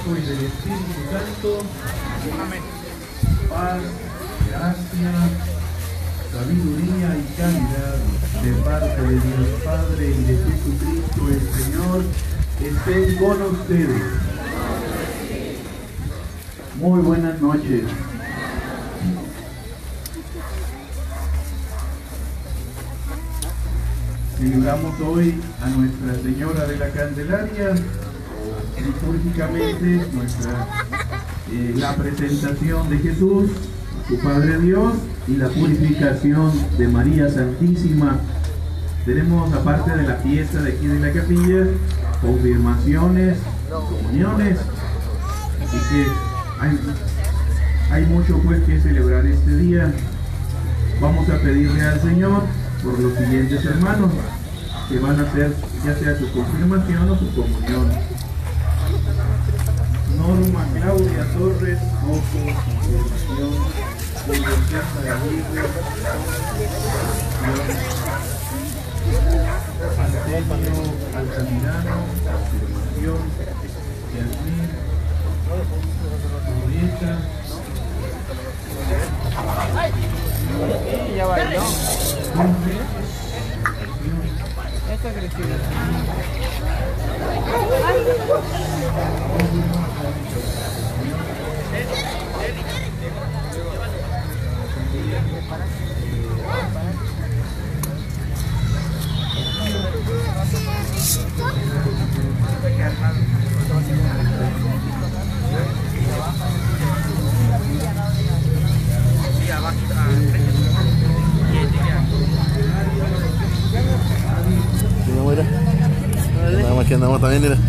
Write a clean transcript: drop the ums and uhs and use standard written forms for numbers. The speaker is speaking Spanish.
Hijo y del Espíritu Santo. Amén. Paz, gracia, sabiduría y caridad de parte de Dios Padre y de Jesucristo el Señor estén con ustedes. Muy buenas noches. Celebramos hoy a Nuestra Señora de la Candelaria, litúrgicamente la presentación de Jesús, su Padre Dios, y la purificación de María Santísima. Tenemos, aparte de la fiesta de aquí de la capilla, confirmaciones, comuniones, así que hay mucho pues que celebrar este día. Vamos a pedirle al Señor por los siguientes hermanos que van a hacer ya sea su confirmación o su comunión. Norma Claudia Torres, Ojo, confirmación. Julio César Aguirre, Antonio Altamirano, confirmación. Yasmín Murieta. Ya bailó. Esta Cristina. Nada más que andamos también, mira.